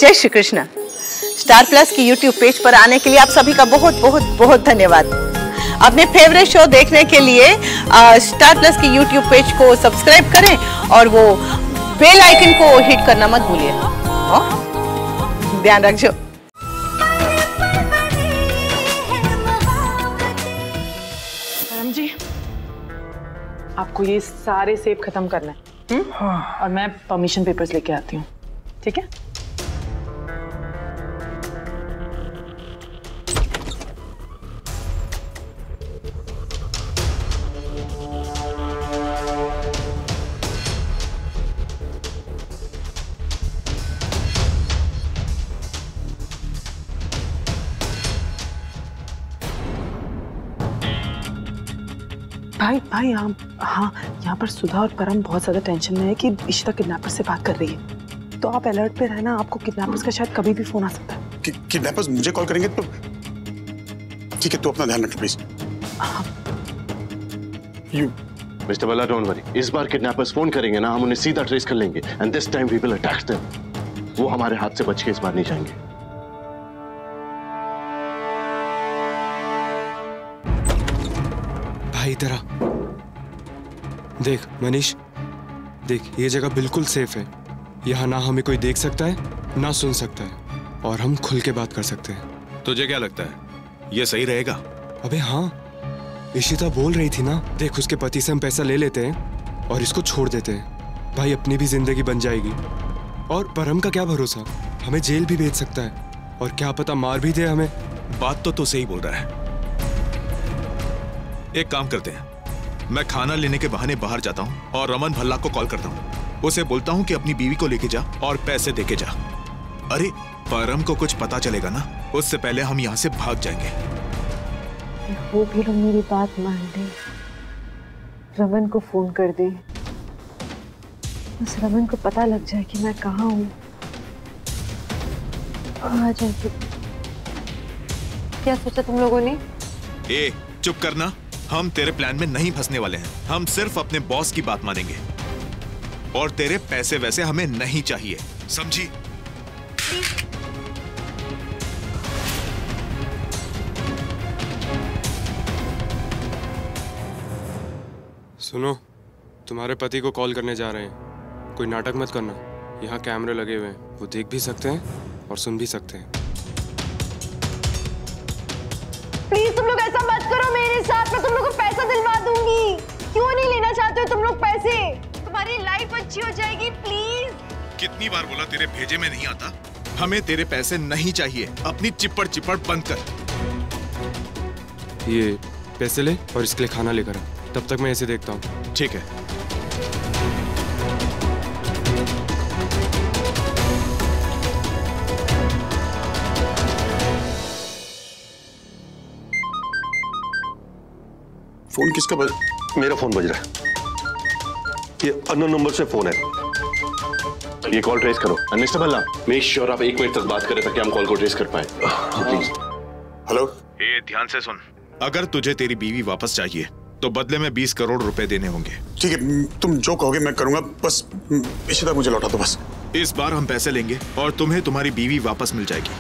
जय Shri Krishna. Star Plus की YouTube page पर आने के लिए आप सभी का बहुत बहुत बहुत धन्यवाद। अपने फेवरेट शो देखने के लिए स्टार प्लस की यूट्यूब पेज को सब्सक्राइब करें और वो बेल आइकन को हिट करना मत भूलिए। ध्यान रखिए। मैडम जी, आपको ये सारे सेब खत्म करना है और मैं परमिशन पेपर्स लेके आती हूँ, ठीक है? भाई हाँ, यहाँ पर सुधा और परम बहुत ज्यादा टेंशन में है कि इशिता किडनैपर से बात कर रही है, तो आप अलर्ट पे रहना। आपको किडनैपर्स का शायद कभी भी फोन आ सकता है। किडनैपर्स मुझे कॉल करेंगे तो ठीक है, तो अपना ध्यान रखना please. Mister Balla, don't worry. इस बार किडनैपर्स फोन करेंगे ना, हम उन्हें सीधा ट्रेस कर लेंगे and this time we will attack them. वो हमारे हाथ से बच के इस बार नहीं जाएंगे। भाई इधर आ। देख मनीष, देख ये जगह बिल्कुल सेफ है। यहाँ ना हमें कोई देख सकता है ना सुन सकता है और हम खुल के बात कर सकते हैं। तुझे क्या लगता है ये सही रहेगा? अबे हाँ, इशिता बोल रही थी ना। देख उसके पति से हम पैसा ले लेते हैं और इसको छोड़ देते हैं। भाई अपनी भी जिंदगी बन जाएगी और परम का क्या भरोसा, हमें जेल भी भेज सकता है और क्या पता मार भी दे हमें। बात तो तू सही बोल रहा है। एक काम करते हैं, मैं खाना लेने के बहाने बाहर जाता हूँ और रमन भल्ला को कॉल करता हूँ। उसे बोलता हूँ कि अपनी बीवी को लेके जा और पैसे देके जा। अरे परम को कुछ पता चलेगा ना, उससे पहले हम यहाँ से भाग जाएंगे। वो भी लोग मेरी बात मान ले, रमन को फोन कर दे। बस रमन को पता लग जाए कि मैं कहाँ हूँ, आ जाएगी। क्या सोचा तुम लोगों ने? ए चुप करना, हम तेरे प्लान में नहीं फंसने वाले हैं। हम सिर्फ अपने बॉस की बात मानेंगे और तेरे पैसे वैसे हमें नहीं चाहिए, समझी? सुनो, तुम्हारे पति को कॉल करने जा रहे हैं। कोई नाटक मत करना, यहाँ कैमरे लगे हुए हैं, वो देख भी सकते हैं और सुन भी सकते हैं। प्लीज तुम लोग ऐसा मत करो मेरे साथ, मैं तुम लोग को पैसा दिलवा दूंगी। क्यों नहीं लेना चाहते हो तुम लोग पैसे? तुम्हारी लाइफ अच्छी हो जाएगी, प्लीज। कितनी बार बोला तेरे भेजे में नहीं आता? हमें तेरे पैसे नहीं चाहिए, अपनी चिपड़ चिपड़ बंद कर। ये पैसे ले और इसके लिए खाना लेकर आ, तब तक मैं ऐसे देखता हूँ। ठीक है। फोन किसका बज? मेरा फोन बज रहा है। ये अननोन नंबर से फोन है। ये कॉल ट्रेस करो। मिस्टर भल्ला, मेक श्योर आप 1 मिनट तक बात करें ताकि हम कॉल को ट्रेस कर पाए। प्लीज। हेलो। ये ध्यान से सुन, अगर तुझे तेरी बीवी वापस चाहिए तो बदले में 20 करोड़ रुपए देने होंगे। ठीक है, तुम जो कहोगे मैं करूंगा, बस इशिता मुझे लौटा दो बस। इस बार हम पैसे लेंगे और तुम्हें तुम्हारी बीवी वापस मिल जाएगी।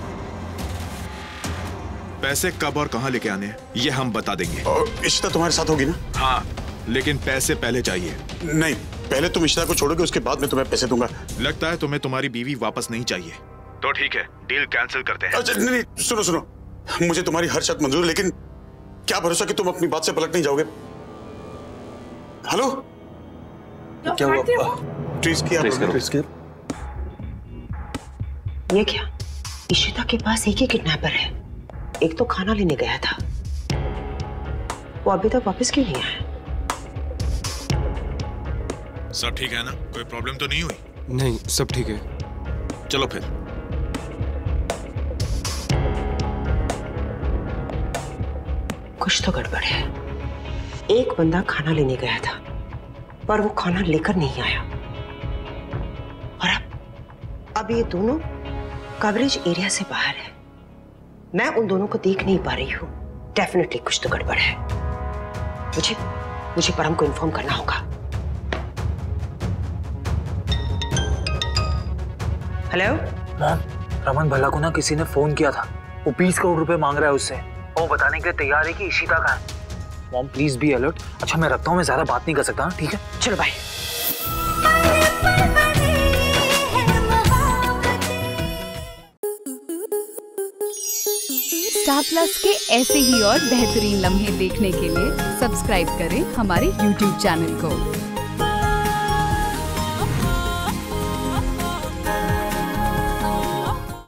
पैसे कब और कहां लेके आने हैं ये हम बता देंगे। और इशिता तुम्हारे साथ होगी ना? हाँ, लेकिन पैसे पहले चाहिए। नहीं, पहले तुम इशिता को छोड़ोगे, उसके बाद मैं तुम्हें पैसे दूंगा। लगता है तुम्हें तुम्हारी बीवी वापस नहीं चाहिए, तो ठीक है, डील कैंसिल करते हैं। अच्छा नहीं, सुनो, मुझे तुम्हारी हर शर्त मंजूर है, लेकिन क्या भरोसा कि तुम अपनी बात से पलट नहीं जाओगे? हेलो, क्या हुआ? ट्रेस किया? ये क्या? इशिता के पास एक ही किडनैपर है। एक तो खाना लेने गया था, वो अभी तक वापस क्यों नहीं आया? सब ठीक है ना? कोई प्रॉब्लम तो नहीं हुई? नहीं, सब ठीक है। चलो फिर। कुछ तो गड़बड़ है। एक बंदा खाना लेने गया था पर वो खाना लेकर नहीं आया, और अब ये दोनों कवरेज एरिया से बाहर है। मैं उन दोनों को देख नहीं पा रही हूँ। डेफिनेटली कुछ तो गड़बड़ है। मुझे परम को इन्फॉर्म करना होगा। हेलो रमन भल्ला को ना किसी ने फोन किया था, वो 20 करोड़ रुपए मांग रहा है उससे, और वो बताने के लिए तैयार है कि इशिता कहाँ है। Mom please be alert. अच्छा मैं रखता हूँ, मैं ज्यादा बात नहीं कर सकता, ठीक है? चलो बाय। स्टार प्लस के ऐसे ही और बेहतरीन लम्हे देखने के लिए सब्सक्राइब करें हमारे YouTube चैनल को।